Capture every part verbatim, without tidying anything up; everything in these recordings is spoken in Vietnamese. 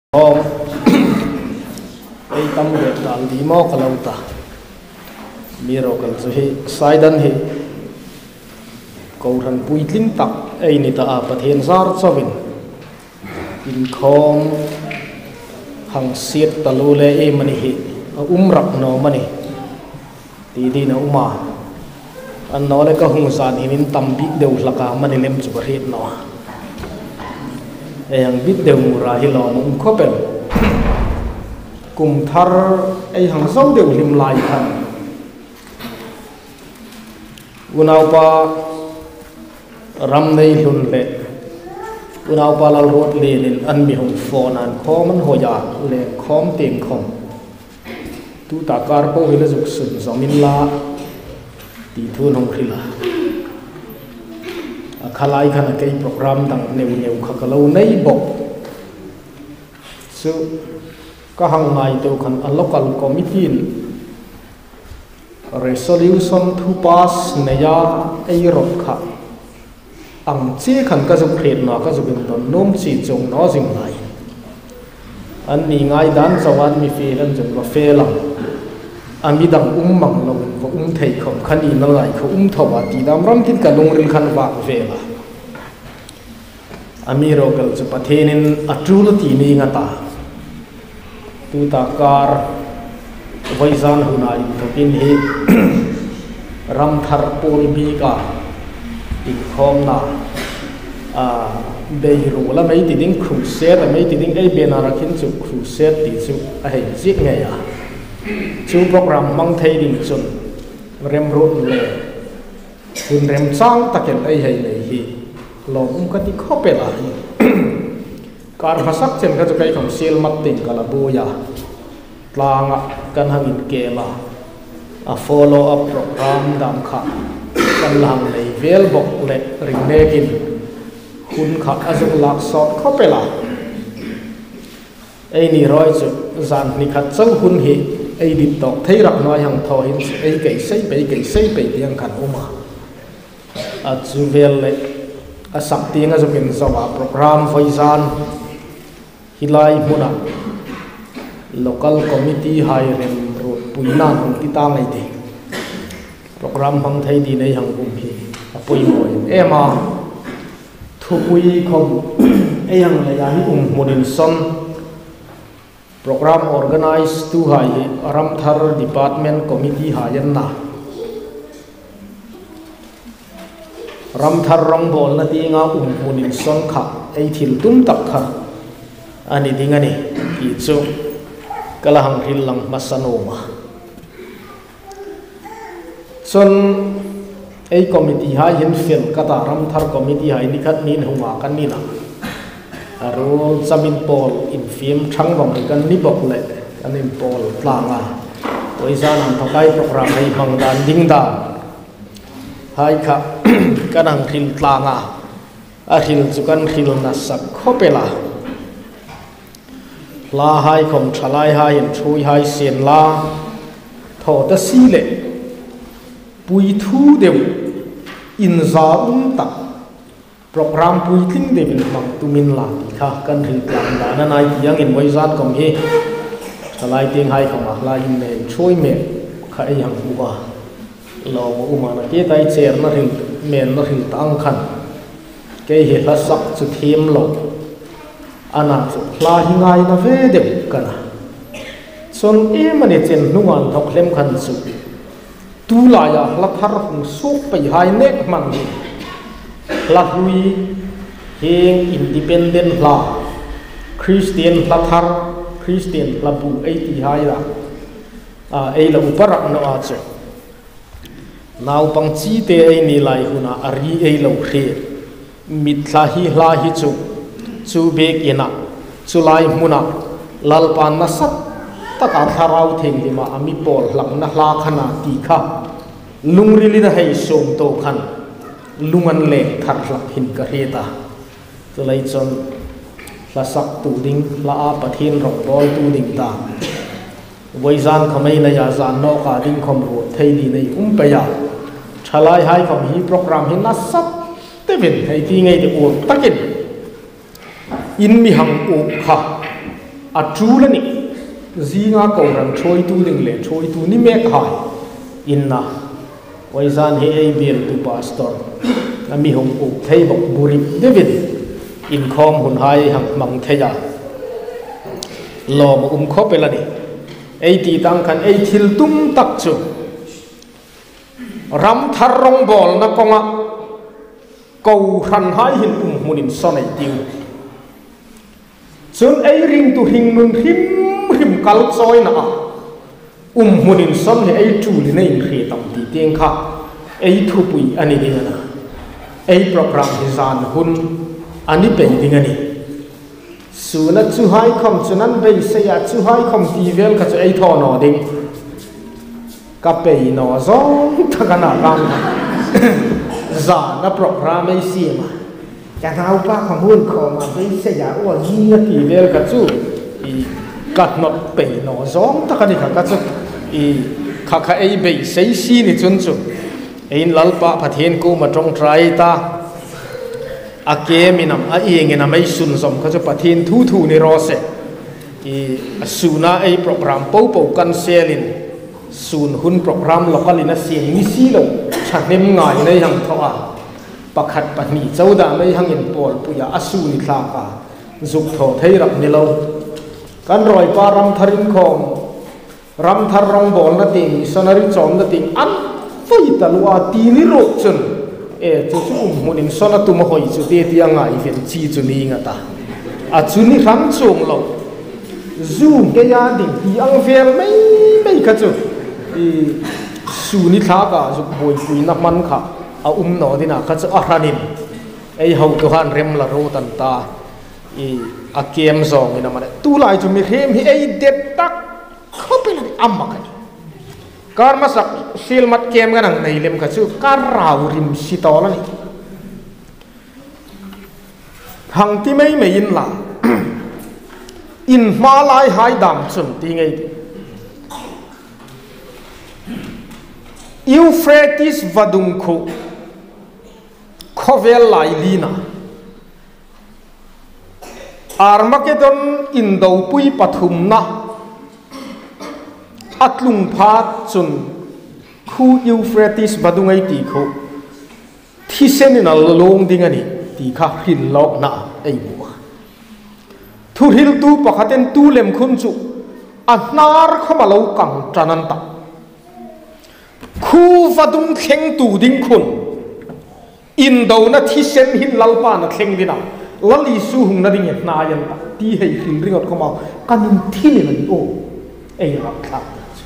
Om ei tam de dal di mo kalauta miro kal chu hi saidan hi ko ran puitling tak ei ni ta a pathian zar chawin in khom hang siat talu le e mani hi a umrak no mani ti di na uma an no le ka hung san hin tam bi deu hlaka mani lem chu rit no yang biết đều mura hi lo um khopel cùng thar ai hang sâu đều lim lai khan unau pa ram nei lun le unau pa lal rot le lin an mi hong phone an khom an hoya le khom teng khom tu ta kar po hi le juk sun zomin la ti thu nong khila khalai khana cái program tang neu neu khakalo nei bok su ka hang ngai to khan a local committee resolution to pass neya ei rot kha ang chi khan ka juk khret na ka juk don nom chi chung no jing lai an ni ngai dan zawan mi fe ran jum lo fe lang ami dang um mang lo ko um thei khom khani na lai ko um thowa ti dam ram tin ka lung rin khan wa ve la ami ro kal chu pathenin atul ti ni nga ta tu ta kar vaizan hunai thokin hi ram thar pol bi ka ti khom na a dei ro la mai ti ding khu se ta mai ti ding ei bena rakhin chu khu se ti chu a hei zik nge ya chu program mang thei ding chun rem rut le kun rem chang taken ai hei le hi lo um ka ti khopela kar hasak chen ka kai khom sel mat ting kala boya tlanga kan hangin kela a follow up program dam kha kan lang le vel bok le ring nekin kun kha azuk lak sot khopela ei ni roi chu zan ni khat chang hun hi ei dit tok thei rak noi hang tho hin ei kai sei pe kai sei pe tiang khan uma a chu vel le a sak tiang a zukin zawa program voizan hilai huna local committee hai rem ro puina hung ti ta ngai ti program hang thei di nei hang um hi a pui moi ema thu pui khom ei hang le ya hi um munin son program organize tu hai ramthar department committee hayan na ramthar rong bol na ti nga um munin son kha ei thil tum tak kha ani dingani ki chu kalahang hil lang masanoma son ei committee ha yin fel kata ramthar committee hai ni khat nin hunga kan ni na aro zamin pol in film thang bang kan ni bok le kan in pol tlanga oizan an thakai program ai mang dan ding da hai kha kanang thil tlanga a hil chu kan hil na sak khopela la hai khom thalai hai in thui hai sian la tho ta si le pui thu deu in za um tak program pui tling de bin mang tumin la ti kha kan hil tlang da na nai yang in voizan kom hi thalai ting hai khom a la in ne choi me kha ai hang huwa lo uma na ke tai cher na hil men na hil tang khan ke hi la sak chu them lo ana chu la hi ngai na ve de kana son e mane chen nuan thok lem khan chu tu la ya la thar hung sok pai hai nek man ni la hui heng independent la Christian la thar Christian la bu ai ti hai la a ai la uparak no a chu naw pang chi te ai ni lai huna ari ai lo khre mit la hi la hi chu chu be kina chu lai muna lal pan na sat ta ka tharau theng di ma ami pol hlak na hla khana ti kha lungri li na hei som to khan lungan le thar hlak hin ka heta to lai chon la sak tu ding la a pathin rok bol tu ding ta voizan khamai na ya zan no ka ding khom ro thei di nei um pa ya thalai hai khom hi program hin na sat te ben thei ti ngai de o takin in mi hang o kha a true la ni zinga ko ran choi tu ding le choi tu ni mek hai inna waizan he ai bil tu pastor ami hong u thei bok buri david in khom hun hai hang mang theya lo ma um kho pe la ni ai ti tang khan ai thil tum tak chu ram thar rong bol na konga ko ran hai hin um munin sonai tiu chun ai ring tu hing nun him him kal choi na um munin son he ai tu li nei khre tam ti teng kha ai thu pui ani ding na ai program design hun ani pe ding ani suna chu hai khom chunan be se ya chu hai khom ti vel kha chu ai tho no ding ka pe no zong thakana kam za na program ai si ma cha nau pa khom hun khom ma be se ya o ji na ti vel ka chu i kat not pe no zong thakani kha ka chu i kha kha ai be sei si ni chun chu ein lalpa pathen ko ma tong trai ta a ke minam a eng na mai sun som kha chu pathen thu thu ni ro se i suna ai program po po kan selin sun hun program local ina siang ni si lo chanem ngai nei hang thoa pakhat pani chauda mai hang in pol puya asu ni thla ka zuk tho thei rak ni lo kan roi pa ram tharin khom ram thar rong bol na ting sonari chom na ting an foi talwa ti ni ro chun e chu chu munin sona tu ma hoi chu te ti anga i fen chi chu ni nga ta a chu ni ram chung lo zu ke ya ding ti ang fel mai mai ka chu i su ni tha ka zu boi pui na man kha a um no dina ka chu a ranin ei ho tu han rem la ro tan ta i a kem zong ina ma tu lai chu mi hem hi ei det tak khopel amma ka karma sak sil mat kem ga nang nei lem ka chu kar rau rim si to la ni hang ti mai mai in la in ma lai hai dam chun ti ngai Euphrates vadung khu khovel lai lina Armageddon indo pui pathum na atlung phat chun khu Euphrates badungai ti khu thisenin along dingani ti kha hil lok na ei bu thu hil tu pakhaten tu lem khun chu anar khomalo kang tranan ta khu vadung kheng tu ding khun indo na thisen hin lalpa na kheng dina lali su hung na ding na yan ta ti hei hil ringot khoma kanin thini ni o ei rak kha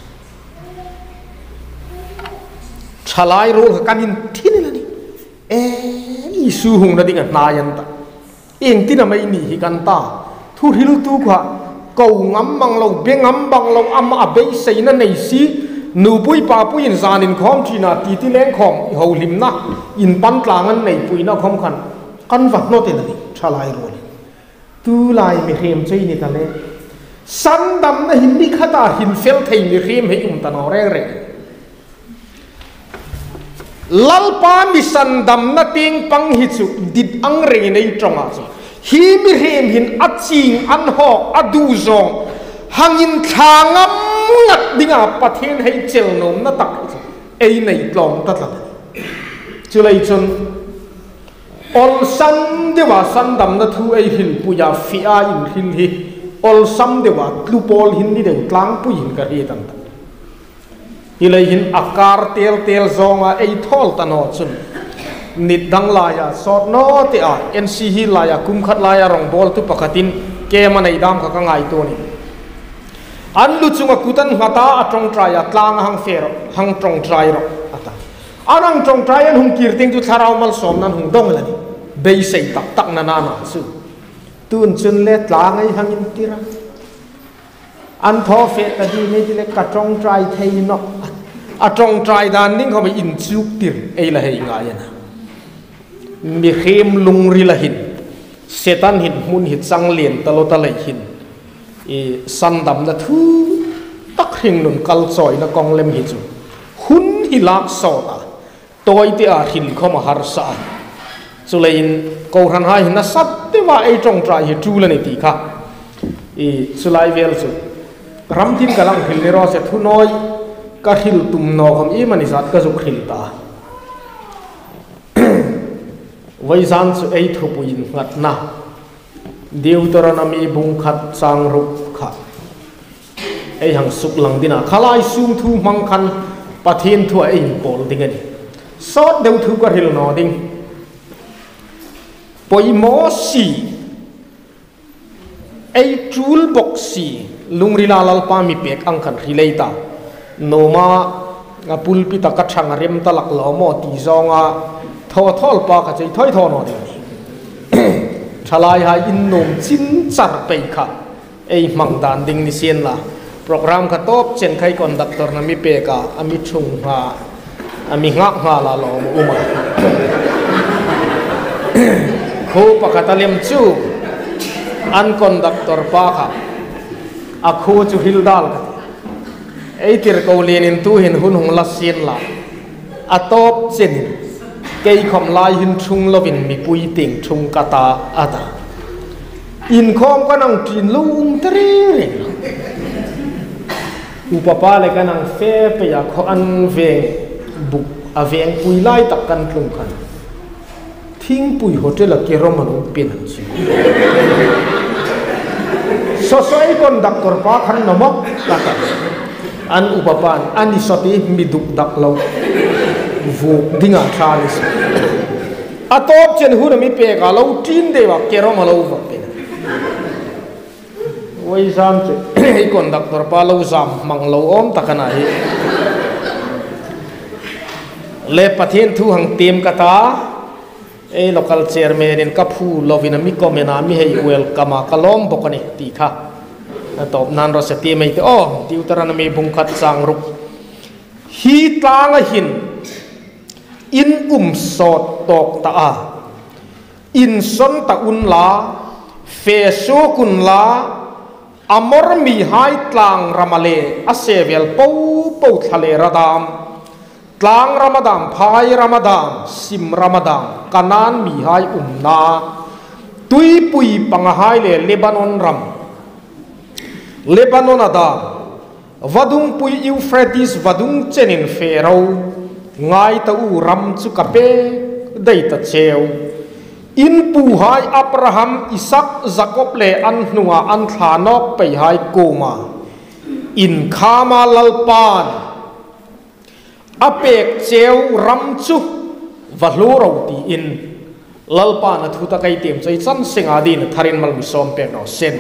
chalai ro kanin thini ni e i su hung na ding na yan ta eng tin mai ni hi kan ta thu hil tu kha ko ngam mang lo be ngam bang lo am a be sei na nei si nu pui pa pui in zan in khom thina ti ti leng khom ho lim na in pan tlangan nei pui na khom khan kan va no te ni chalai ro tu lai mi hem chei ni ta le san dam na hin ni khata hin fel thei mi hem he um ta no re re lalpa mi san dam na ting pang hi chu dit ang re nei tronga chu hi mi hem hin aching an ho adu zong hangin thangam ngat dinga pathen hei chel nom na tak ei nei tlom ta tla chu lei chun ol san de wa san dam na thu ei hil puya fi a in hil hi ol sam de wa tlu pol hin ni de tlang pu hin ka ri tan ta hi lei hin akar tel tel zonga ei thol ta no chun nit dang la ya sot no te a nc hi la ya kum khat la ya rong bol tu pakhatin ke ma nei dam kha ka ngai to ni an lu chunga kutan ngata atong try atlang hang fer hang tong try ro ata anang tong try an hung kirting tu tharau mal som nan hung dong lani be sei tak tak na na na su tun chun le tlang ai hang in tira an tho fe ta di ne di le ka tong try thei no atong try dan ning ho be in chuk tir ei la hei nga yana mi khem lung ri la hin setan hin mun hit sang lien talo ta lai hin e san dam na thu tak hing nun kal choi na kong lem hi chu hun hi lak so ta toy te a hin khoma har sa chu lein ko ran hai na sat te wa ei tong trai hi tu la ni ti kha e อีสุไลเวลสุรำทิ้งกำลังหิลในรอเสทุน้อยก็หิลตุ่มนอคำอีมันนิสัตก็สุหิลตาไว้ซันสุไอทุบุยินงัดนะเดียวตระนามีบุงขัดสังรุกขัดไอหังสุกหลังดินะขลายซูมทูมังคันปะเทียนทั่วไอปอลดิเงินซอดเดียวทุกหิลนอดิงปอยมอสีไอจูลบ็อกซีลุงริลาลปามีเปกอังคันริเลตาโนมาปุลปิตากัดช่างเรียมตลักหล่อมอตีจองอาทอทอลปากระใจถอยทอนอดีชลายหาอินนมจินจัดไปค่ะไอมังดานดิงนิเซียนละโปรแกรมกระทบเช่นใครคอนดักเตอร์นามีเปกาอามิชุงฮาอามิงักฮาลาลอมอุมาคู่ปากตะเลียมจูอันคอนดักเตอร์ปาค่ะอาคูจูฮิลดัลไอติร์กอลีนินตูหินหุ่นหงลัสเซียนละอาตบเช่นเกี่ยคำลายหินชุงลวินมีปุยติงชุงกาตาอาตาอินคอมก็นั่งกินลุงตรีริอุปปาเลยก็นั่งเฟไปอยากอันเวงบุกอาเวงปุยไล่ตักกันกลุ่มกันทิ้งปุยโฮเทลเกโรมันอุปเป็นสิสอสอยคนดักตรปาขันนมกตักอันอุปปานอันนี้สติมีดุกดักเราวูดิ้งอาชาลิสอาตบเช่นหุ่นมีเปกาเราจีนเดวะเกโรมาเราวัดเป็นไว้ซ้ำเจ้ไอ้คนดักตรปาเราซ้ำมังเราอมตะกันไหนเล็บประเทศทุหังเตรียมกตาไอ้ local chairman กับผู้เราวินามิคอมเมนามิให้เวลกามากลอมบกันนี่ตีค่ะตอบนันรสติไม่ตัวอ๋อที่อุตรานมีบุงขัดสังรุกฮีตางหินอินอุมสอดตอกตาอินสนตะอุนลาเฟโซกุนลาอมรมีหายตลางรามาเลอเซเวลปูปูทะเลระดามตลางรามาดามพายรามาดามซิมรามาดามกานานมีหายอุมนาตุยปุยปังหายเลเลบานอนรัมเลบานอนอาดาวดุงปุยอิวเฟรดิสวดุงเจนินเฟโรง่ายตะอูรัมจุกเปได้ตะเชวอินปูหายอับราฮัมอิสักจักอบเลอันหนัวอันฐานอกไปหายโกมาอินขามาลลปานอเปกเชวรัมจุวัลโลเราตีอินลลปานทุตะไกเตียมใจจันเสงอาดินทารินมัลมิซอมเปกนอเซน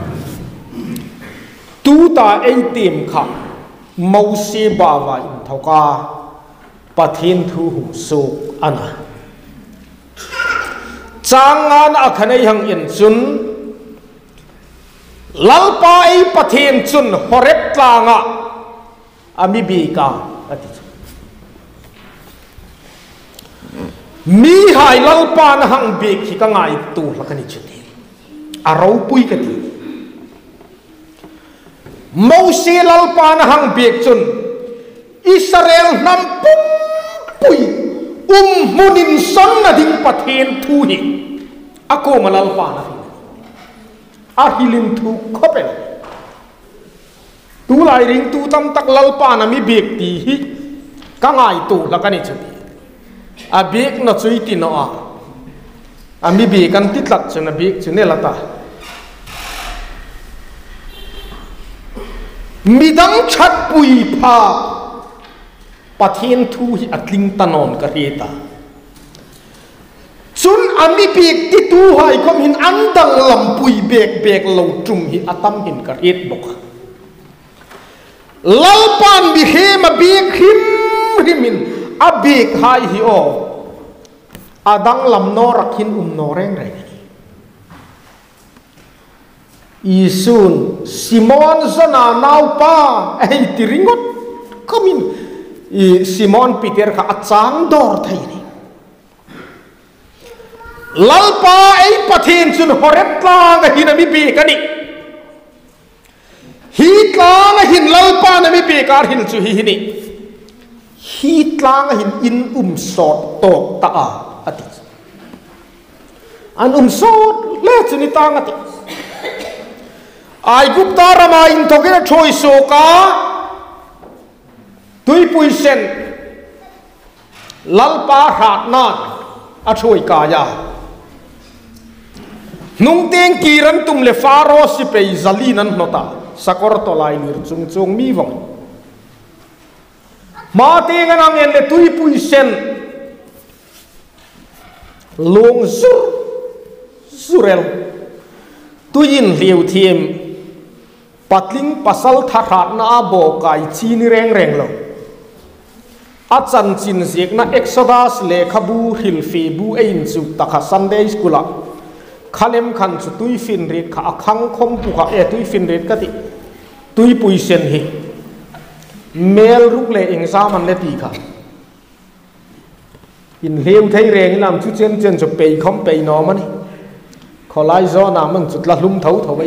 ตูตาไอเตียมขับมูเซบาวาอินเท่ากาปะเทียนทูหุสุกอันนะจางงานอัคเนยหังอินจุนลัลปาไอปะเทียนจุนฮอเรตลางะอามิบีกาอติมีหายลัลปานหังเบกฮิกังไอตูลักนิจุดีอาเราปุยกติมูเซลัลปานหังเบกจุนอิสราเอลนำปุ้มปุยอุ้มมุนินสันนาดิ่งประเทศทูหิอากูมาลัลปานะอาฮิลินทูขเป็นตูไลริงตูตำตักลัลปานะมีเบกตีหิกังไอตูละกันนี่จุดอาเบกนัดสุยตินอ่ะอามีเบกันติดหลักจนอาเบกจนเนี่ยละตามีดังชัดปุยพาปะเทียนทูหิอัดลิงตนอนกระเรตาจุนอามีเบกติตูหายคมหินอันดังลำปุยเบกเบกเหลาจุ่มหิอัตัมหินกระเรตบกลลปานบิเฮมาเบกหิมหิมินอาเบกหายหิโออาดังลำนอรักหินอุมนอแรงไรอีซุนซิมอนซนานาวป้าไอติริงดก็มินอีซิมอนปีเตอร์ข้าอัดสังดอร์ไทยนี่ลัลป้าไอปะเทนซุนฮอเรตลางหินามิเบกันนี่ฮีตลางหินลัลป้านามิเบการหินซุฮีนี่ฮีตลางหินอินอุมสอดตกตาอติอันอุมสอดเล่จุนิตางอติ ai gup ta rama in to ke choi so ka tui pui sen lalpa hat nan a choi ka ya nung teng kiran tum le faro si pe zali nan nota sakor to lai nir chung chung mi vong ma teng anang en le tui pui sen long sur surel tuin liu thiem patling pasal thathat na bo kai chi ni reng reng lo achan chin zek na exodus le khabu hil fe bu ein chu takha sunday school a khalem khan chu tui fin ret kha akhang khom pu kha e tui fin ret ka ti tui pui sen hi mel ruk le exam an le ti kha in leu thei reng lam chu chen chen chu pe khom pe no ma ni kholai zo na man chut la lum thau thau bai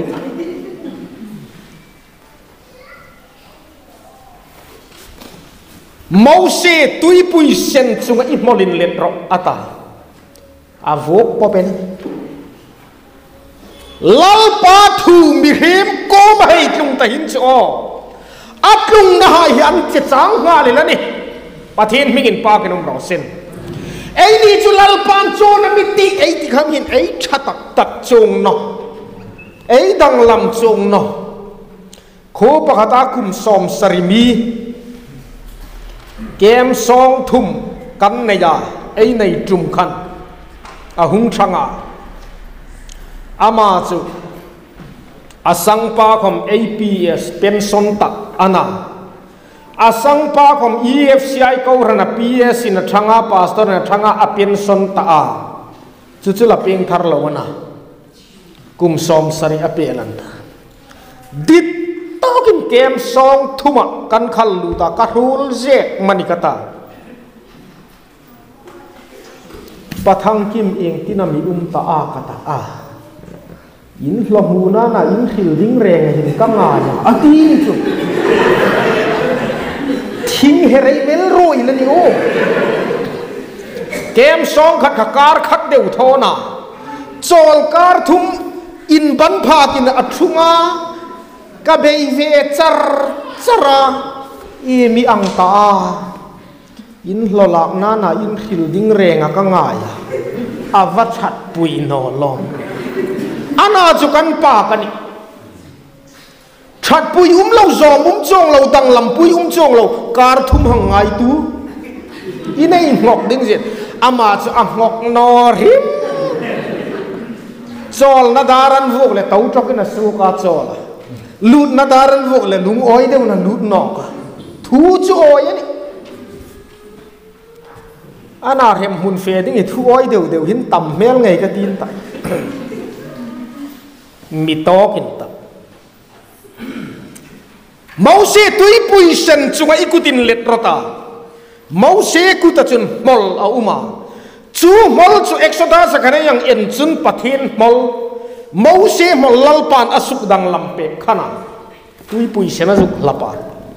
Mose tui pui sen chunga i molin let ro ata avok po pen lal pa thu mi him ko ma hei tlung ta hin cho atlung na hai an che chang nga le la ni pathin mingin pa kenom ro sen ei ni chu lal pan cho na mi ti ei ti kham hin ei thatak tak chung no ei dang lam chung no kho pa khata kum som sarimi kem song thum kan nei ya ei nei trum khan a hung thanga ama chu asang pa khom A P S pension tak ana asang pa khom E F C I ko rana P S in thanga pastor na thanga a pension ta a chu chu la peng thar lo na kum som sari a pelan ta dit tokin kem song thuma kan khal lu ta ka rul je manikata pathang kim eng tinami um ta a kata a in hlamuna na in khil ding reng hin ka nga ya atin chu thing herei mel roi la ni o kem song khat khakar khat deu thona chol kar thum in ban phatin athunga ka bei ve char chara e mi ang ta in hlolak na na in khil ding renga ka nga ya awa that pui no lom ana chu kan pa kani that pui um lo zom um chong lo dang lam pui um chong lo kar thum hang ngai tu inei ngok ding zet ama chu a ngok no rim chol na daran vuk le tau tok na su ka chol lut na daran vuk le lung oi de na lut no ka thu chu oi ani ana hem hun fe ding thu oi deu deu hin tam mel ngai ka tin ta mi to kin ta Mose tui pui sen chunga ikutin let rota Mose kuta chun mol a uma chu mol chu exodus sakane yang en chun pathin mol Mose mol lalpan asuk dang lampe khana tui pui sen azuk lapa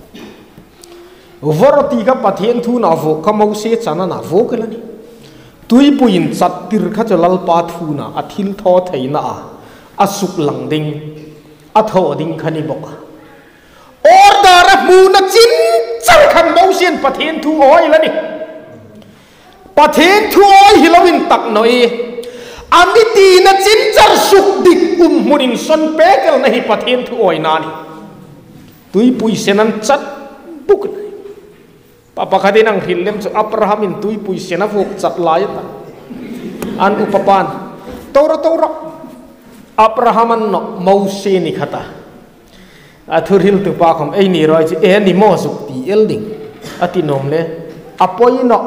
voroti ka pathin thu na vo ka Mose chana na vo kelani tui puin chat tir kha chu lalpa thu na athil tho theina a asuk lang ding a tho ding khani boka order mu na chin char khan Mose pathin thu oi lani pathin thu oi hilowin tak noi amiti na chin char suk dik um munin son pekel nahi pathin thu oi nani tui pui senan chat buk papa kadinang hilem chu Abraham in tui pui sena vok chat lai ta an upapan tora tora Abraham an no Mose ni khata athur hil tu pa khom ei ni roi chi e ni mo suk ti elding ati nom le apoi no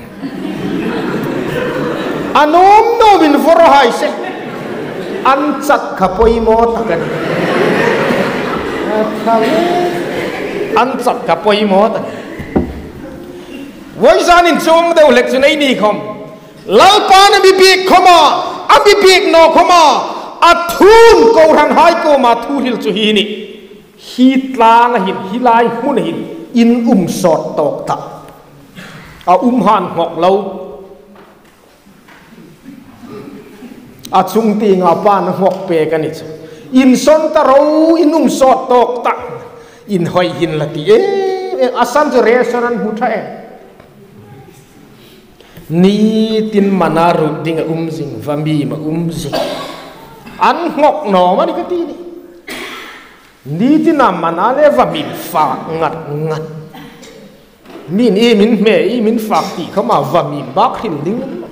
anom no bin for hai se an chat khapoi mo takan an chat khapoi mo ta voi san in chong deu lek chu nei ni khom lalpa na bi bi khoma a bi bi no khoma athun ko ran hai ko ma thu hil chu hi ni hi tlang hin hilai hun hin in um sot tok ta a um han ngok lo a chung ti nga pa na ngok pe kan ni อินซอนตะเราอินุ่มสอดตอกตักอินหอยหินละตีเออาสันจะเรสนันบุตรเอนี่ตินมานารุดิงอุ้มสิงฟามีมาอุ้มสิงอันงอกหนอมันก็ตีนี่นี่ตินามานาเลฟามินฝากงัดงัดมินเอมินเมย์มินฝากตีเข้ามาฟามินบักหินดิ้ง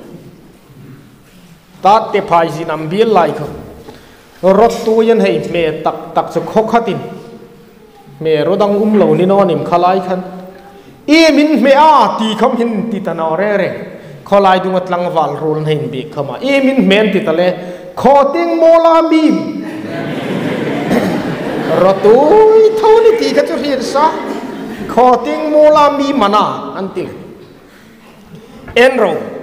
ตาเตพายสินำเบียไลเขารถตัวยันให้เมย์ตักตักจะคกขัดินเมย์รถดังอุ้มเหล่านี้นอนิมขลายขันเอมินเมอาตีคำหินตีตนาเร่เร่ขลายดูมัดลังวาลรูนให้เบกเข้ามาเอมินเมนติตะเลขอติงโมลาบีมรถตัวเท่านี้ตีกันจะเรียนซะขอติงโมลาบีมานาอันติงเอ็นโร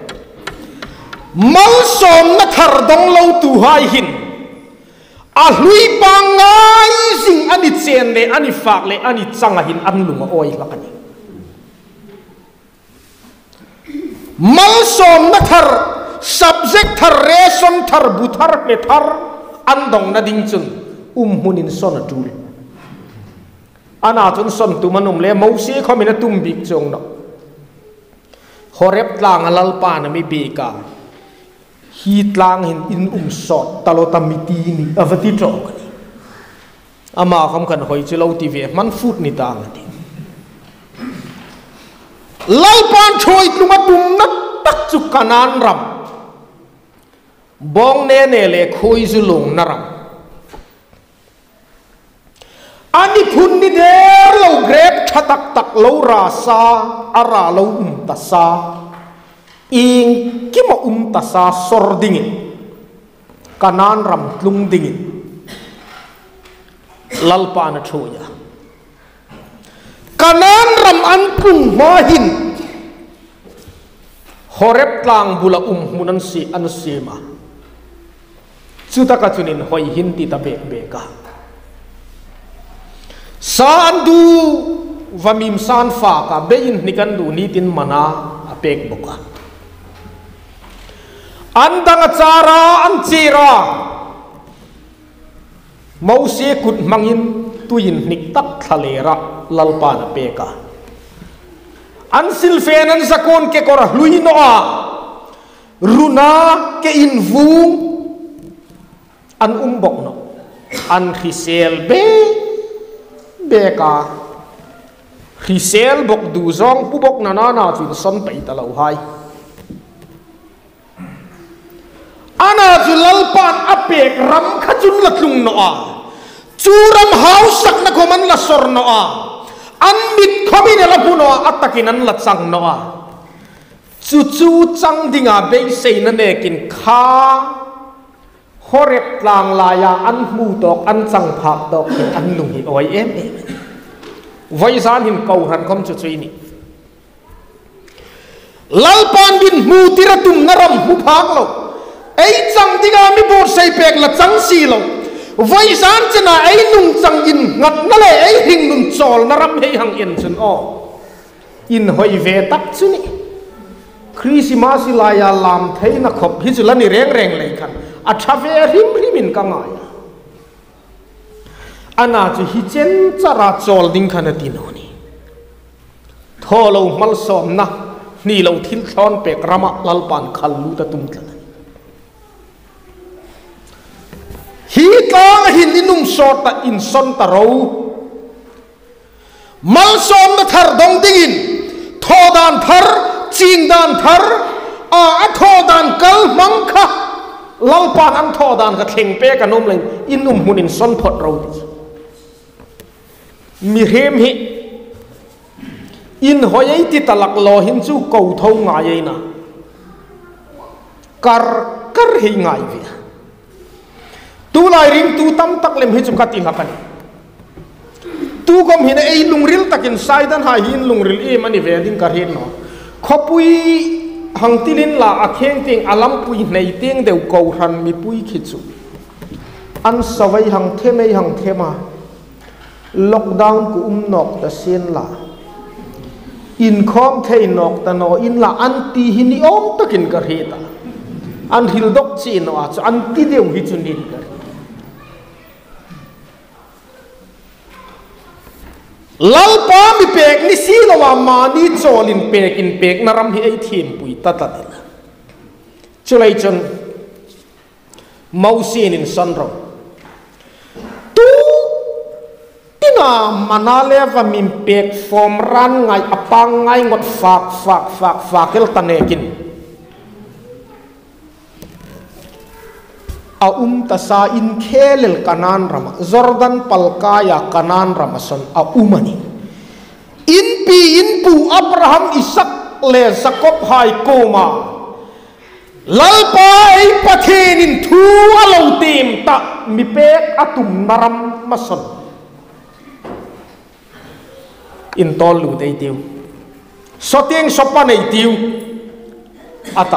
มัลสมนัทรดงเลาตูหายหินอาลุยปังไงสิ่งอันนี้เซนเลยอันนี้ฝากเลยอันนี้จังหินอันลุงโอยละกันนี่มัลสมนัทร subject ทรเรชนทรบุทรเมทรอันดงนาดิงจุนอุ้มหุนินสนจูลอันอาจจะสนตุมันอุ้มเล่มูซีเขาไม่ได้ตุ้มบิกจงเนาะฮอเร็บลางอัลลปานไม่เบกาฮีตลางเห็นอินอุ้มสอดตลอดตามิตีนี่อวติโตกันนี่อามาคำกันหอยจิเลาทีวีมันฟูดนี่ต่างกันลายปานช่วยลุงมาดุมนัดตักจุกกันนันรำบองเนเนเลคุยจุลงนรำอันนี้พุนนี่เดร์เราเกรบชัตักตักเราราซาอาราเราอุ้มตัสซาอิงกิมาอุ้มตัสซาสอร์ดิ่งกันนันรำลุงดิ่งลัลปานช่วยกันนันรำอันกุ้งมาหินฮอเร็บลางบุลอุ้มมุนันสีอันเสียมาสุดท้ายจุนินหอยหินติตาเบกเบกาสานดูวามิมสานฝากาเบยินนิกันดูนิตินมานาอเปกบุกาอันดังจาราอันจีราเมาเสกุดมังยินตุยินนิกตักทะเลระลัลปานอเปกาอันซิลเฟนันสกุลเกกอร์ลุยโนอารุนาเกอินฟูอันอุมบกโนอันฮิเซลเบเบกาฮิเซลบกดูซองผู้บกนานานาจุนสันไปตะลาวไฮอันอาจุลัลปานอเปกรำขจุนละลุงโนอาจูรำหาวสักนักมันละสรโนอาอันมิดขมินละพูโนอาอัตตะกินันละจังโนอาจูจูจังดิงาเบยเซนันเอกินข้าฮอเร็บลางลายอันมูตอกอันจังผักตอกอันลุงหิโอยเอ็มเอ็มไว้ซานหินเกาหันคำจุดนี้นี่ลัลปานบินมูติระตุมนรำมูพักเราไอ้จังดิงามีบทใส่เปกละจังสีเราไว้ซานจะน่าไอ้นุ่งจังอินงัดนั่นแหละไอ้หิงนุ่งจอลนรำให้หังเอ็นจนอ้ออินหอยเวตักจุนี่คริสต์มาสลายาลามเทนักขบฮิจุลันนี่แรงแรงเลยกันอัชเวริมริมินกังไงอันน่าจะฮิเจนจาราจอลดิ้งขันติโนนี่ทอเรามัลสอมนะนี่เราทิลทอนเปกรามะลัลปานขัลลูตะตุมตะนฮีตางหินอินุมโซตะอินซอนตะเรามัลสอมนะทาร์ดงดิ้งทอดานทาร์จีนดานทาร์อาทอดานกัลมังคะลัลปานอันทอดานกับเข่งเป้กันนมเลยอินุมหุนินซอนพอดเราดิมีเฮมฮิอินหอยติตลักลอหินจูเกาเท่าไงนะกรกรหิไงเวียตูไลริงตูตั้มตักเล็มฮิจุกัติลักันตูก็มีไอ้ลุงริลตักินไซดันหาหินลุงริลเอมันนี่เวดิงกระเห็นเนาะขบุยหังติลินลาอาเข่งติงอาลัมปุยในติงเดียวเกาหันมีปุยขิจุอันสวัยหังเทไม่หังเทมาล็อกดาวน์กูอุ้มนอกแต่เซียนลาอินคอมเทนอกแต่นออินลาอันตีหินิอมตะกินกระเห็นอันฮิลดอกจีนว่าจะอันตีเดียวฮิจุนินกระ lalpa mi pek ni si lawa ma ni cholin pek in pek naram hi ai thim pui tatat chulai chon mausin in sanro tu tina manale va min pek form ran ngai apang ngai ngot fak fak fak fakel tanekin a um ta sa in khelel kanan rama Jordan palkaya kanan ramason a umani in pi in pu Abraham Isaac le Jacob hai koma lalpa ai pathen in thu alo tim ta mi pek atum naram mason in tol lu dei tiu sotieng sopa nei tiu ata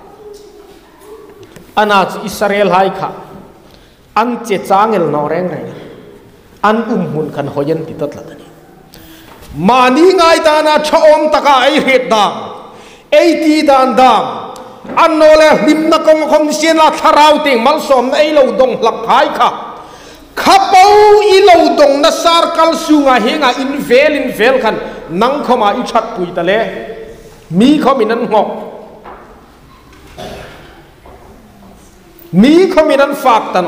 anat Israel hai kha an che changel no reng reng an um hun khan hoyen ti tot la ni mani ngai ta na chom taka ai het da ei ti dan dam an no le nim na kong khom sian la tharau ting mal som ei lo dong lak khai kha khapau i lo dong na sar kal sunga hinga in vel in vel khan nang khoma i chat pui ta le mi khomin an ngok mi khominan fak tan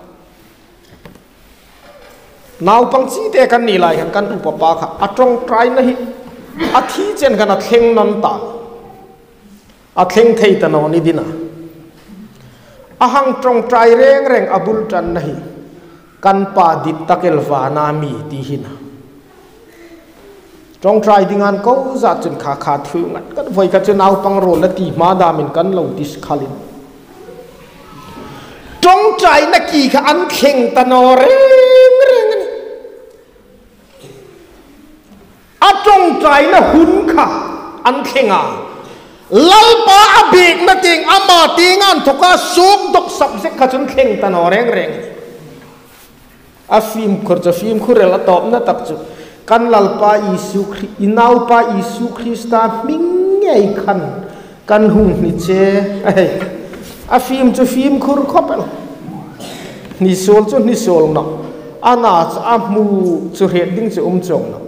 naw pang chi te kan ni lai kan upapa kha atong try na hi athi chen kan a thleng non ta a thleng thei ta no ni dina ahang trong try reng reng abul tan na hi kan pa dit takel wa na mi ti hina trong try dingan ko za chun kha kha thu ngat kan voi ka chu naw pang ro la ti ma da min kan lo dis khalin trong trái na kỳ khá ăn khen ta nó reng reng ni a trong trái na hun khá ăn khen à lalpa a big na ting ama tingan thoka suk dok subject kha chun khen ta nó reng reng a phim khur cha phim khurel a top na tak chu kan lalpa Isu inau pa Isu Krista ming ngei khan kan hung ni che a phim chu phim khur khopel ni sol chu ni sol na ana a mu chu he ding chu um chong na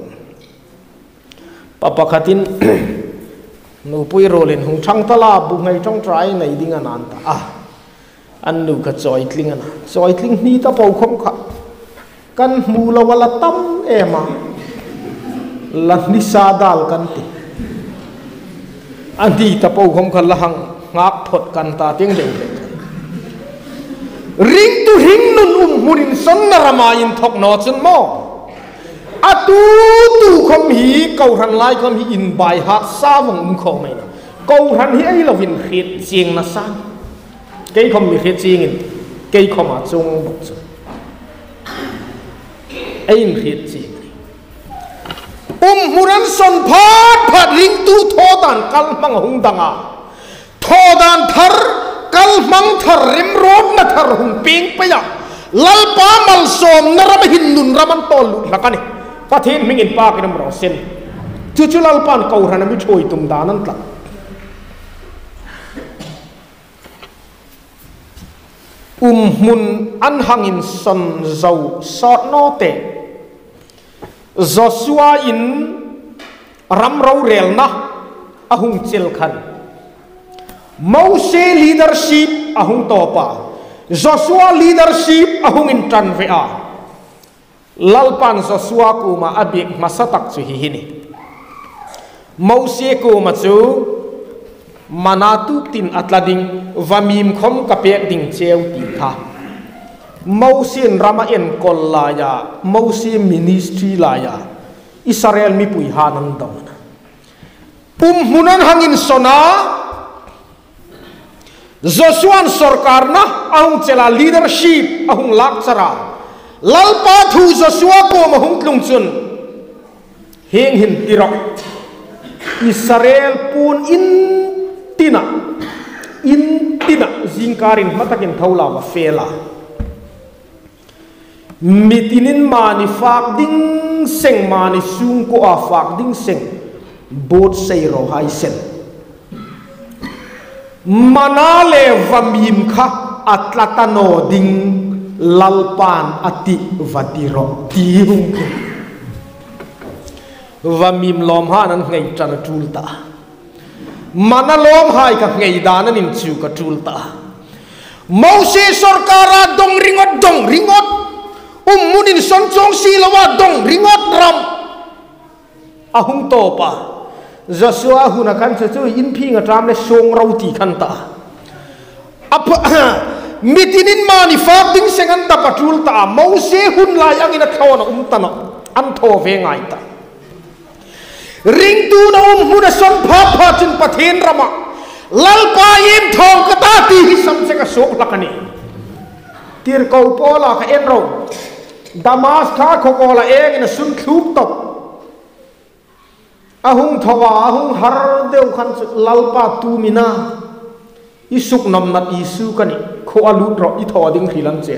papa khatin nu pui rolin hung thang tala bu ngai trong trai nei ding anan ta a an nu ka choi tling ana choi tling ni ta pau khom kha kan mu la wala tam ema la ni sa dal kan ti an di ta pau khom kha la hang ngak phot kan ta tiếng deng ring tu ring nun um murin son na rama in thok no chun mo atu tu khom hi kau ran lai khom hi in bai hat sa wong um kho mai na kau ran hi ai lo vin khit chieng na san cái khom mi khit chieng in cái khom a chung bok chu ai in khit chieng um muran son phat phat ring tu tho dan kal mang hung danga thodan thar kal mang thar rim rod na thar hung ping pa ya lalpa mal som naram hin nun raman tol lakani pathin mingin pa kinam ro sen chu chu lalpan kau ran mi choi tum danan tla um mun an hangin son zau sot no te Joshua in ram ro rel na ahung chil khan Moses leadership ahung topa Joshua leadership ahung in tran ve a lalpan Joshua ku ma abik masatak chu hi hini Moses ku ma chu manatu tin atlading vamim khom kapek ding cheu ti tha Moses rama en kol la ya Moses ministry la ya Israel mi pui hanan dong pum hunan hangin sona Joshua sarkar na ahung chela leadership ahung lakchara lalpa thu Joshua ko mahung tlung chun heng hin tirok Israel pun in tina in tina zingkarin matakin thaula wa fela mitinin mani fak ding seng mani sung ko a fak ding seng bot sei ro hai sen manale vamim kha atlatano ding lalpan ati vadiro tiung và mìm lom ha nan ngay trana chulta mana lom hai ka ngay dana nin chiu ka chulta Moses sarkara dong ringot dong ringot umunin son chong silawa dong ringot ram ahung topa Joshua hunakan chu in phi nga tram le song rauti khanta apa mitinin mani fak ding sengan ta patul ta Moses hun lai angina thona um tano an tho ve ngai ta ring tu na um huna son pha pha chin pathen rama lal pa im thong ka ta ti hi sam se ka sok lakani tir ko pola ka en ro damas kha khokola eng ina sun thup top ahung thawa ahung har deu khan lalpa tu mina isuk nam nat isu kani kho alu ro i thaw ding khilan che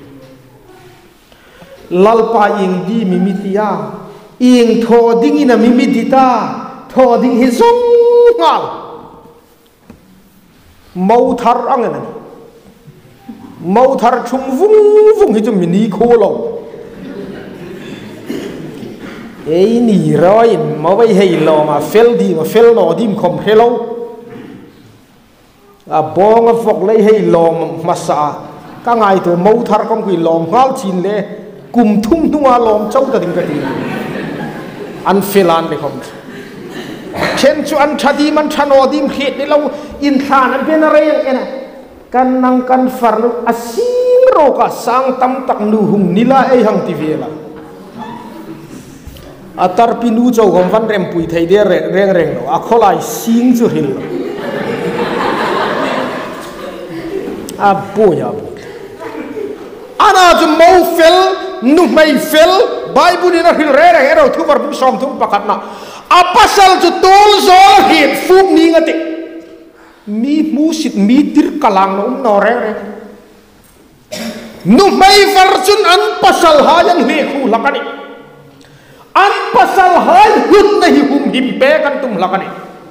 lalpa ing di mimitia ing tho ding ina mimidita tho ding hi zong ngal mau thar angani mau thar chung vung vung hi chu mini kho lo ei ni roi ma vai hei lo ma fel di ma fel no dim khom hello a bong a fok lei hei lom ma sa ka ngai to mau thar kom kui lom ngal chin le kum thum thunga lom chau ta ding ka ti an felan le khom chen chu an thadi man thano dim khet ni lo in than an ben re ena kan nang kan far lu asing ro ka sang tam tak nu hung nila ei hang ti vela atar pinu chau gom van rem pui thei de reng reng lo a kholai sing chu hil a boya ana ju mo fel nu mai fel bible ni na hil re re ro thu war bu som thum pakat na apasal ju tol zo hit fuk ni ngate mi mu sit mi tir kalang no no re re nu mai farchun an pasal ha yang le khu lakani an pasal hai hun nahi hum him pe kan tum lakani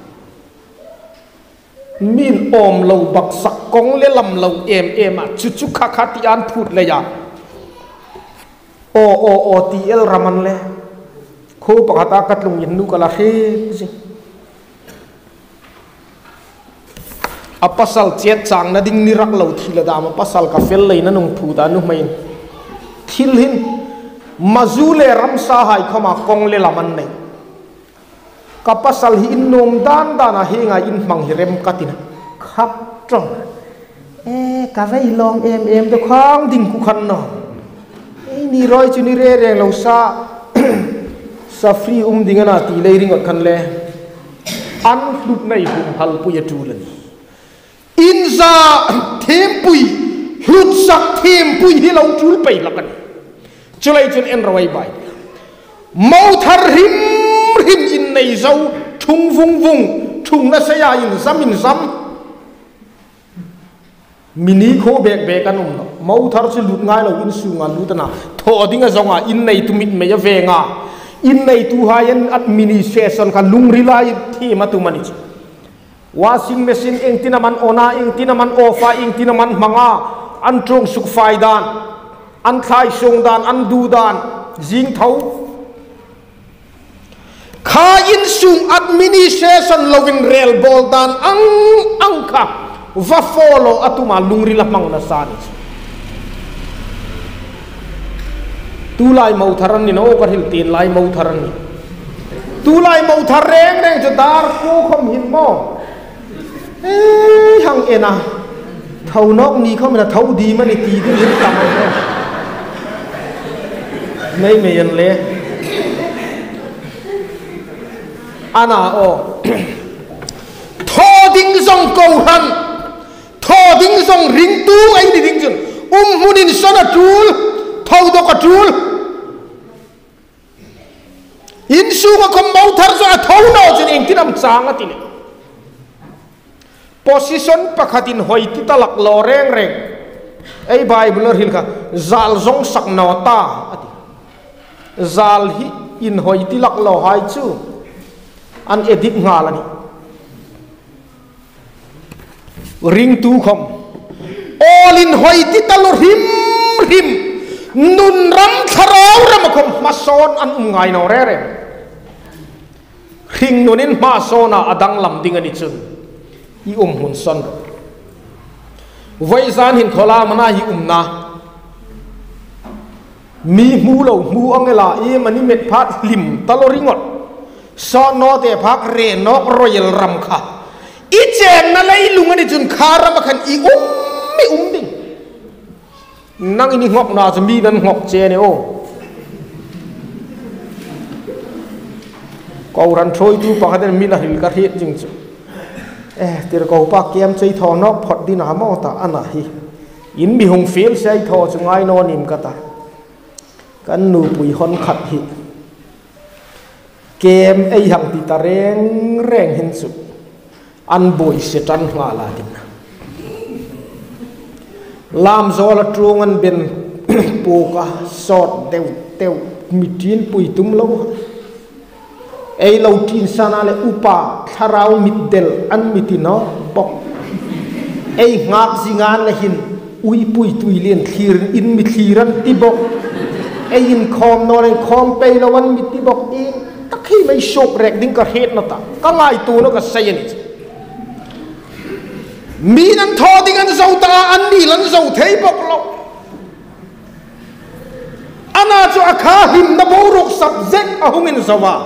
min om lo bak sak kong le lam lo em em a chu chu kha kha ti an phut le ya o o o ti el raman le kho pakata kat lung yin nu kala he si a pasal chet chang na ding ni rak lo thi la da ma pasal ka fel le na nung thu da nu mai thil hin mazule ramsa hai khama kong le laman nei kapasal hi innom dan dana hi nga in mang hi rem katina khap trong e ka vai long em em de khang ding ku khan no e ni roi chu ni re re lo sa sa free um ding na ti le ring ot khan le an lup nei hum hal pu ya tu lan in za them pui hlut sak them pui hi lo tul pai lakan chulai chun en rawai bai mau thar him him in nei zo thung vung vung thung na sa ya in sam in sam mini kho bek bek anum no mau thar chi lut ngai lo in su nga lut na tho dinga zonga in nei tu mit me ya ve nga in nei tu ha yan administration ka lung rilai thi ma tu mani washing machine eng tinaman ona eng tinaman ofa eng tinaman manga an trong suk fai dan an khai song dan an du dan jing thau kha in sung administration loving real bol dan ang angka va follow atuma lungri la mang na san tu lai mau tharan ni no ka hil tin lai mau tharan ni tu lai mau thar reng reng cha dar ko khom hin mo e hang ena thau nok ni khom na thau di ma ni ti du hin tam nei me yan le ana o tho ding zong ko han tho ding zong ring tu ai di ding jun um munin sona tul thau do ka tul in su ka kom mau thar zo a thau no jun eng tinam chang ati le position pakhatin hoi ti talak lo reng reng ai bible hil kha zal zong sak no ta ati zal hi in hoi ti lak lo hai chu an edit nga lani ring tu khom all in hoi ti talor him him nun ram tharau ram khom mason an um ngai no re re หิงนุนินมาโซนาอดังลำดิ่งอันนี้จุนอีอุมหุ่นสันไว้ซานหินขลามันน่าอีอุมนะมีมูเหล่ามูอังเกลาเอมันนี่เม็ดพัดลิมตลอริงอดซอนโนเตพักเรนอกรอยัลรัมค่ะอีเจนนั่นเลยลุงอันนี้จุนคารามาขันอีอุมไม่อุมดิ่งนั่งอินี่งอกนาจะมีนั่นงอกเจเนโอกอรันทรอยดูปากเดินมีละหิลกระเทียจริงจุเอ๊ะที่เรากอปากเกมใจทอนอกพอดีน้ำมอตาอันนั้นอินมีหงฟิลใช้ทอจงไงนอนิมกตากันนูปุยฮอนขัดหิเกมไอหังติตาเร่งแรงหินสุอันบุยเสจันหัวลาดินลามโซลตรงอันเป็นปูกะสอดเตวเตวมิจินปุยตุ้มโลไอเราจีนสนาเลอุปาทาราวมิดเดลอันมิตินอปอกไองักสิงานเลหินอุยปุยตุยเลียนทีรอินมิทีรันติบกไออินคอมนอเลคอมไปละวันมิติบกเองตะขี้ไม่โชกแรกดิ้งกระเฮ็ดนตาก็ง่ายตัวนก็เสียนิมีนันทอดิ้งอันเจ้าตาอันนี้ลันเจ้าเทยบกเราอันนั้นจะอาคาหิมนโมรุกสับเจ็กอาหุงินสวา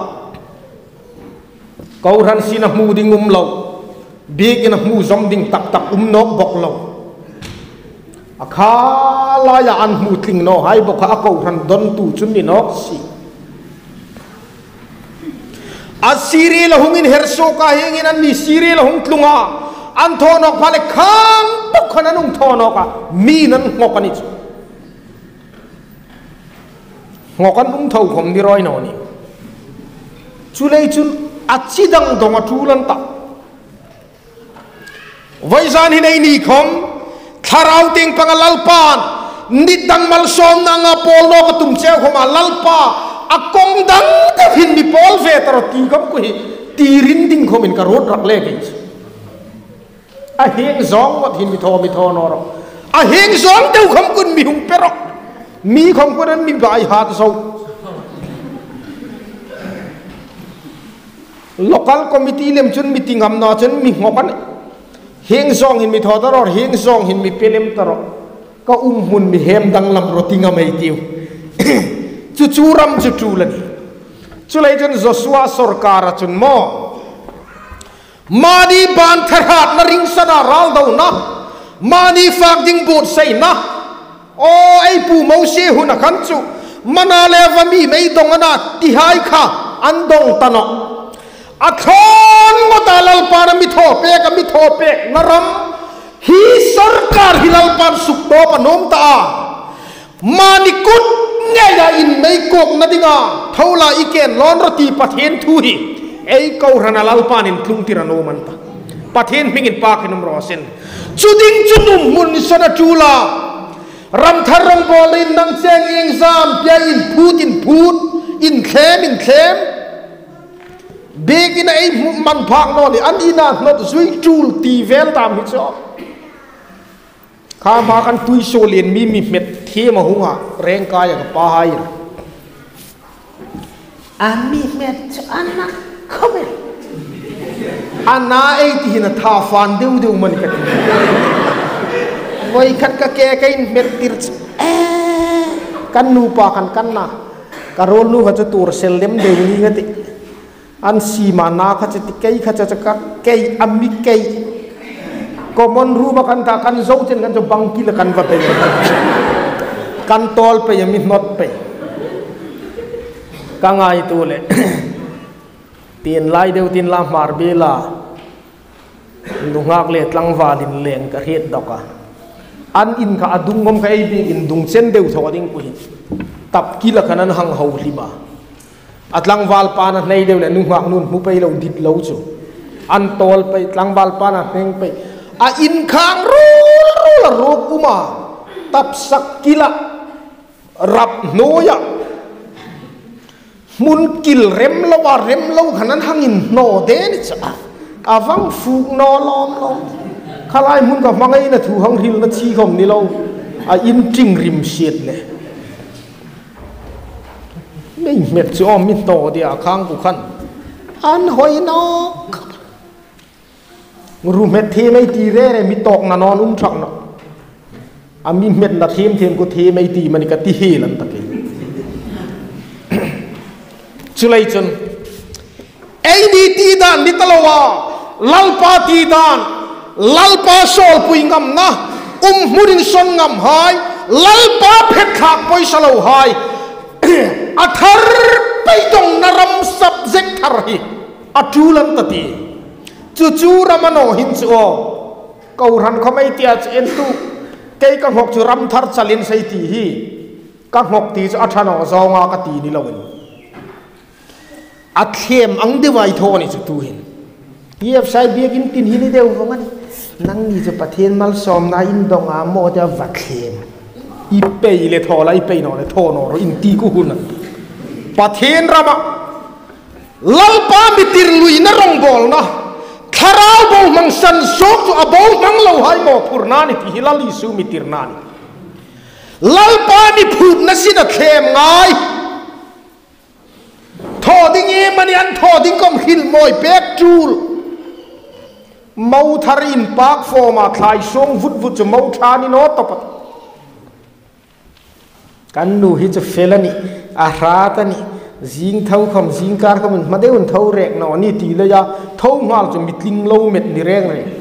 กอรันสินะมูดิงุมเราเบียกนะมูซอมดิงตักตักอุมนกบกเราอาคาลายอันมูทิงโนให้บกอากูรันดอนตูจุนนี่นกสิอาซีรีละหงอินเฮร์โซกาเฮงินอันนี้ซีรีละหงตุงาอันทอนกพาเลข้างบกขนานุ่งทอนกะมีนั่นงอกันนี่งอกันอุ้มเท่าผมดีร้อยนอนี่จุเลยจุนอาชีดังดงจูลันตาไว้ซานหินไอนี่คมทาราวติงปังลัลปานนิดดังมัลซอมนางปอลโลกตุ่มเจ้าขมาลัลปาอากงดังกับหินมีปอลเวตรตีกับกุยตีรินดิงขมินกระโดดรักเล็กอาเฮงซองวัดหินมีทอมีทอนอรอาเฮงซองเต้าคำกุนมีหุงเปรกมีคำกุนนั้นมีใบหาดโซlocal committee lem chun meeting am na chun mi ngokan heng song hin mi thodar heng song hin mi pelem taro ka um hun mi hem dang lam rotinga mai tiu chu churam chu chulani chulai chen Joshua sarkar chun mo madi ban tharat na ring sada ral dau na madi fak ding bot sei na o ai pu mo se hun a khan chu mana leva mi mei dong na ti hai kha an dong tano a thon ngota lalpan mi tho pe ka mi tho pe naram hi sarkar hilalpan sukto panom ta manikut nge ya in mei kok nadinga thola iken lon rati pathen thu hi ei ko rana lalpan in thung tirano manta pathen mingin pa kinum rosen chuding chunum mun sana chula ram tharam bolin nang cheng exam pya in phut in phut in khem in khem begin ai man phak no ni an ina not zui chul ti vel tam hi cho kha ma kan tui so len mi mi met the ma hunga reng ka ya ka pa hai an mi met anna khome anna ai ti na tha fan deu deu man ka voi khat ka ke kai met tir eh kan nu pa kan kan na karol nu ha chu tur sel lem deu ni ngati an si mana khacha ti kai khacha chaka kai ammi kai common ruba kan ta kan zo chen kan jo bangki la kan va pe kan tol pe yami not pe ka ngai tu le tin lai deu tin la mar bela lungak le tlang walin leng ka het doka an in ka adung ngom ka ei bi in dung chen deu thoding pu tap ki la kanan hang ho lima atlang wal pana nei deu le nu ngak nun mu pe lo dit lo chu an tol pe tlang wal pana neng pe a in khang ru ru ru kuma tap sakila rap noya mun kil rem lo wa rem lo khanan hangin no de ni cha awang fu no lom lom khalai mun ka mangai na thu hang hil na chi khom ni lo a in ting rim siet leไม่เม็ดจะอ้อมมิโตเดียข้างกูขันอันหอยนอกรู้เม็ดทีไม่ตีเร่เลยมีตกนานอนอุ้มชักเนาะอามีเม็ดนาทีมเทียมกูทีไม่ตีมันก็ตีลันตะกี้จุลัยจนไอ้ดีตีดานดิตลาวาลัลปาตีดานลัลปาโซลปุยงำนะอุ้มมุดินซนงำหายลัลปาเพชรขาปุยสลาวหายอัฐร์ไปตรงนรำ subject ทารีอัจูลันตตีจู่จู่รำมโนหินจัวกูรันเขาไม่เตียจเอ็นตุเกยกังหกจุรำทัร์จัลินใส่ตีฮีกังหกตีจะอัฐานอซองากตีนี่ละวันอัดเข้มอังเดวายโทนี่จะตูเห็นเยียบใส่เบียกินตินหินเดียวว่ามันนั่งนี่จะประเทศมัลซอมนาอินดองอาโมเดวัดเข้มอีเปย์เลยทอละอีเปย์นอเลยทอนออินตีกูหุ่นประเทศรามาลัลปามิติรลุยนรงบอลนะคาราบอลมังสันโซกจูอบอลมังเลวหายโมพูร์นานิที่ฮิลาลิซูมิติรนานิลัลปามิพูดนัสินะเข้มไงทอดิ้งเอมันยันทอดิ้งก็หิลมอยเป็กจูลมาทารินปากโฟมาคลายทรงวุดวุดจะมาทานิโนตปัดกันดูฮิจะเฟลนี่อาราตนี่จิงเท่าคำจิงการคำมันมาได้อุ่นเท่าแรงนอนี่ตีเลยะเท่ามาจะมิดลิงโลเม็ดนี่แรงเลย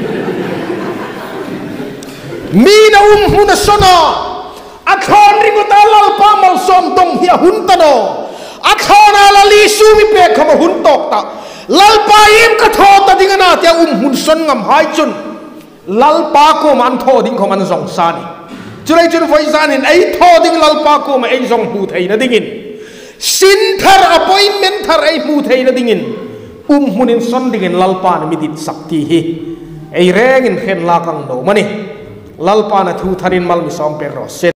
มีนาอุ้มหุนสนาอัคอนริกุตาลัลปามัลซอมตงเฮียหุนตโนอัคอนาลลีซูมิเปกขมาหุนตกตาลัลปาอิมกระทอตดิ้งนาเตียอุ้มหุนสนงำหายจุนลัลปาโกมันทอดิ้งขมันสองซานีจุดไอจุดไฟซานินไอทอดิ้งลัลปาโกมาไอสองหูไทยนะดิ้งินสินทาร์อพอยเมนทาร์ไอหูไทยนะดิ้งินอุ้มหุนินสนดิ้งินลัลปานะมิดิดสักทีฮีไอแรงอินเข็นลากังโดมันนี่ลัลปานะทูทารินมัลมิสอมเปรอเซ